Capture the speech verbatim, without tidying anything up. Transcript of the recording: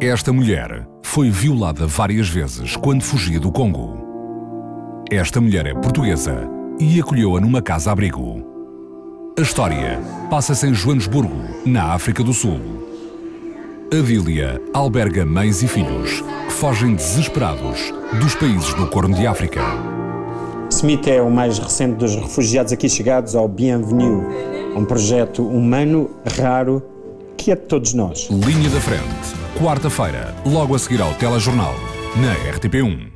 Esta mulher foi violada várias vezes quando fugia do Congo. Esta mulher é portuguesa e acolheu-a numa casa-abrigo. A história passa-se em Joanesburgo, na África do Sul. Adília alberga mães e filhos que fogem desesperados dos países do Corno de África. Smith é o mais recente dos refugiados aqui chegados ao Bienvenue, um projeto humano, raro, que é de todos nós. Linha da Frente, quarta-feira, logo a seguir ao telejornal, na R T P um.